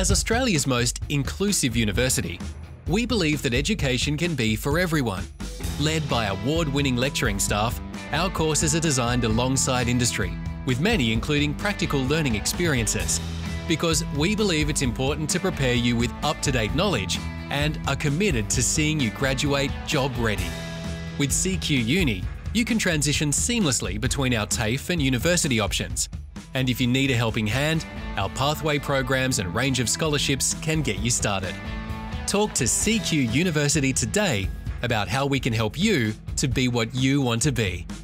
As Australia's most inclusive university, we believe that education can be for everyone. Led by award-winning lecturing staff, our courses are designed alongside industry, with many including practical learning experiences, because we believe it's important to prepare you with up-to-date knowledge and are committed to seeing you graduate job-ready. With CQ Uni, you can transition seamlessly between our TAFE and university options. And if you need a helping hand, our pathway programs and range of scholarships can get you started. Talk to CQ University today about how we can help you to be what you want to be.